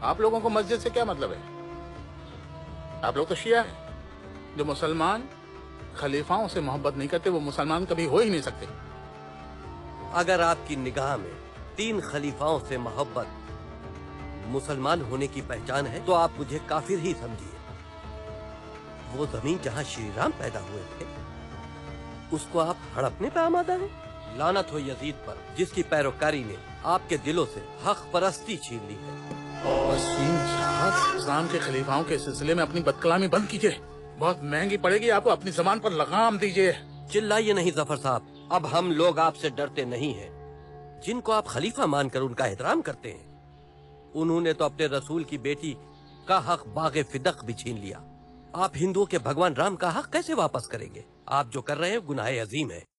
आप लोगों को मस्जिद से क्या मतलब है? आप लोग तो शिया हैं। जो मुसलमान खलीफाओं से मोहब्बत नहीं करते वो मुसलमान कभी हो ही नहीं सकते। अगर आपकी निगाह में 3 खलीफाओं से मोहब्बत मुसलमान होने की पहचान है तो आप मुझे काफिर ही समझिए। वो जमीन जहां श्री राम पैदा हुए थे उसको आप हड़पने पे आमादा हैं। लानत हो यजीद पर जिसकी पैरोकारी ने आपके दिलों से हक परस्ती छीन ली है। इस्लाम के खलीफाओं के सिलसिले में अपनी बदकलामी बंद कीजिए, बहुत महंगी पड़ेगी आपको। अपनी जबान पर लगाम दीजिए। चिल्लाइए नहीं जफर साहब, अब हम लोग आपसे डरते नहीं हैं। जिनको आप खलीफा मानकर उनका एहतराम करते हैं उन्होंने तो अपने रसूल की बेटी का हक बागे फिदक भी छीन लिया। आप हिंदुओं के भगवान राम का हक कैसे वापस करेंगे? आप जो कर रहे हैं गुनाह अजीम है।